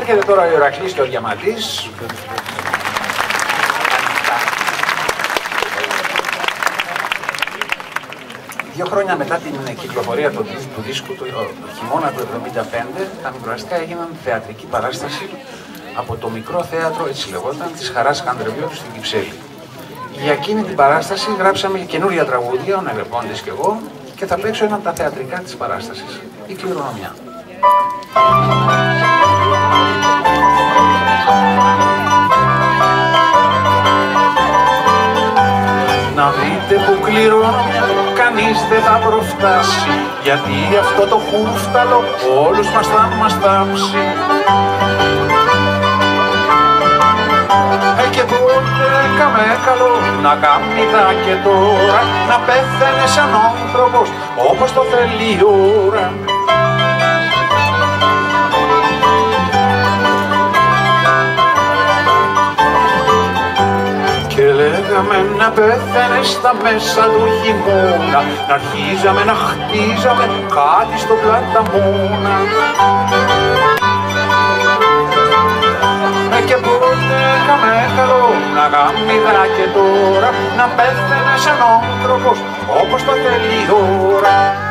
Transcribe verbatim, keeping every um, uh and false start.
Έρχεται τώρα ο Ηρακλής και ο Διαμαντής. Δύο χρόνια μετά την κυκλοφορία του, του δίσκου, το, το χειμώνα του εβδομήντα πέντε, τα Μικροαστικά έγιναν θεατρική παράσταση από το μικρό θέατρο, έτσι λεγόταν, της Χαράς Χανδρεβιώτου στην Κυψέλη. Για εκείνη την παράσταση γράψαμε καινούρια τραγούδια, ο Νεγρεπόντης και εγώ, και θα παίξω ένα από τα θεατρικά της παράστασης, η Κληρονομιά. Να δείτε που κληρονομιά κανείς δεν θα προφτάσει, γιατί αυτό το χούφταλο όλους μας θα μας τάψει. Ε, και τότε έκαμε καλό να κάνει δα και τώρα, να πέθαινε σαν άνθρωπος όπως το θέλει η ώρα. Και λέγαμε να πέθαινε στα μέσα του χειμώνα, να αρχίζαμε να χτίζαμε κάτι στο πλαταμόνα. Και πότε έκαμε καλό να κάνει δα και τώρα, να πέθαινε σαν άνθρωπος όπως το θέλει η ώρα.